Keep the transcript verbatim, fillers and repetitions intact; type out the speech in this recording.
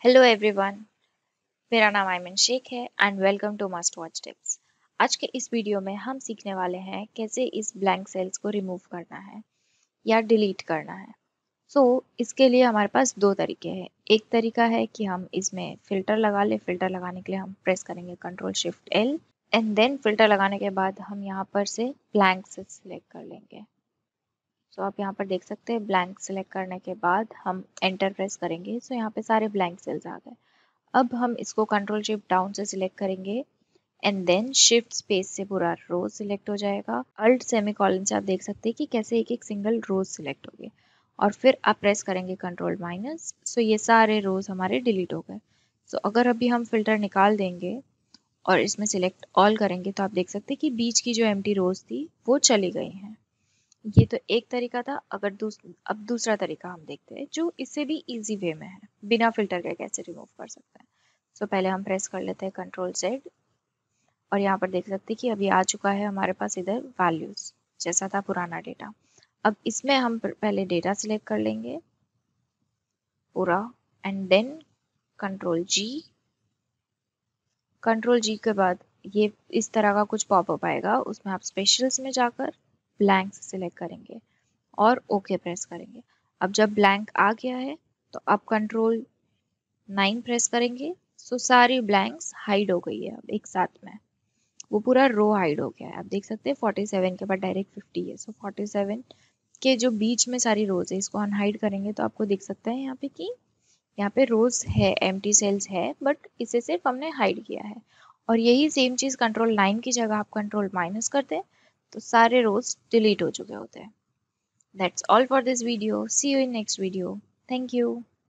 Hello everyone, मेरा नाम आयमन शेख है and welcome to must watch tips. आज के इस वीडियो में हम सीखने वाले हैं कैसे इस ब्लैंक सेल्स को रिमूव करना है या डिलीट करना है। सो so, इसके लिए हमारे पास दो तरीके हैं। एक तरीका है कि हम इसमें फ़िल्टर लगा ले। फ़िल्टर लगाने के लिए हम प्रेस करेंगे control shift L and then filter लगाने के बाद हम यहाँ पर से ब्लैंक से सिलेक्ट कर लेंगे। सो so, आप यहाँ पर देख सकते हैं ब्लैंक सेलेक्ट करने के बाद हम एंटर प्रेस करेंगे। सो so, यहाँ पे सारे ब्लैंक सेल्स आ गए। अब हम इसको कंट्रोल शिफ्ट डाउन से सिलेक्ट करेंगे एंड देन शिफ्ट स्पेस से पूरा रो सिलेक्ट हो जाएगा। अल्ट सेमीकोलन से आप देख सकते हैं कि कैसे एक एक सिंगल रोज सिलेक्ट हो गए और फिर आप प्रेस करेंगे कंट्रोल माइनस। सो ये सारे रोज हमारे डिलीट हो गए। सो so, अगर अभी हम फिल्टर निकाल देंगे और इसमें सिलेक्ट ऑल करेंगे तो आप देख सकते हैं कि बीच की जो एम्प्टी रोज थी वो चली गई हैं। ये तो एक तरीका था। अगर दूस, अब दूसरा तरीका हम देखते हैं जो इससे भी इजी वे में है, बिना फिल्टर के कैसे रिमूव कर सकते हैं। सो so, पहले हम प्रेस कर लेते हैं कंट्रोल जेड और यहाँ पर देख सकते हैं कि अभी आ चुका है हमारे पास इधर वैल्यूज जैसा था पुराना डेटा। अब इसमें हम पहले डेटा सिलेक्ट कर लेंगे पूरा and then control G. Control G के बाद ये इस तरह का कुछ पॉपअप आएगा, उसमें आप स्पेशल्स में जाकर ब्लैंक सिलेक्ट करेंगे और ओके प्रेस करेंगे। अब जब ब्लैंक आ गया है तो आप कंट्रोल नाइन प्रेस करेंगे। सो सारी ब्लैंक्स हाइड हो गई है। अब एक साथ में वो पूरा रो हाइड हो गया है। आप देख सकते हैं फोर्टी सेवन के बाद डायरेक्ट फिफ्टी है। सो फोर्टी सेवन के जो बीच में सारी रोज है इसको अनहाइड करेंगे तो आपको दिख सकता है यहाँ पे कि यहाँ पे रोज है, एम्प्टी सेल्स है, बट इसे सिर्फ हमने हाइड किया है। और यही सेम चीज कंट्रोल नाइन की जगह आप कंट्रोल माइनस करते हैं तो सारे रोज डिलीट हो चुके होते हैं। That's all for this video. See you in next video. Thank you.